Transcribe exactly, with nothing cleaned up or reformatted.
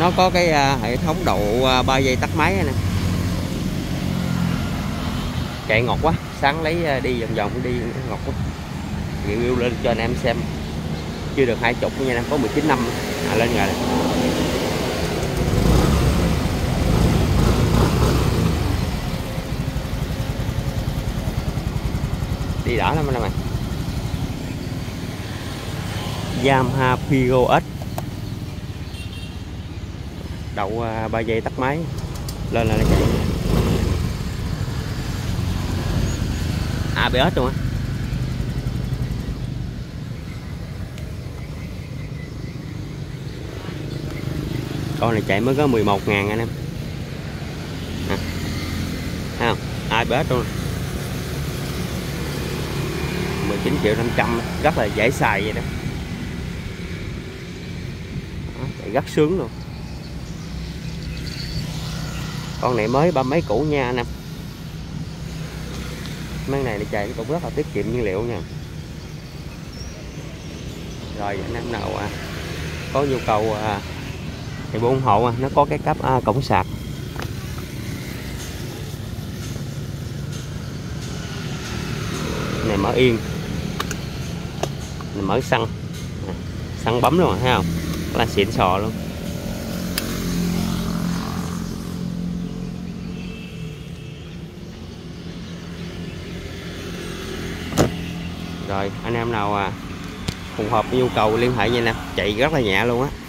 Nó có cái uh, hệ thống độ uh, ba giây tắt máy nè. Chạy ngọt quá, sáng lấy uh, đi vòng vòng đi ngọt quá. Review lên cho anh em xem. Chưa được hai chục nha anh em, có mười chín năm à, lên rồi. Đi đỏ lắm anh em ơi. Yamaha Figo S. Đậu uh, ba giây tắt máy. Lên là nó chạy. a bê ét luôn á. Con này chạy mới có mười một ngàn anh em. À, thấy không? a bê ét luôn. mười chín triệu năm trăm, rất là dễ xài vậy nè. Chạy rất sướng luôn. Con này mới ba mấy cũ nha anh em. Mấy này đi chạy cũng rất là tiết kiệm nhiên liệu nha. Rồi anh em nào à, có nhu cầu à, thì ủng hộ à, nó có cái cấp à, cổng sạc. Này mở yên. Này mở xăng. Xăng bấm luôn thấy không? Là xịn sò luôn. Rồi anh em nào à, phù hợp nhu cầu liên hệ với anh em, chạy rất là nhẹ luôn á.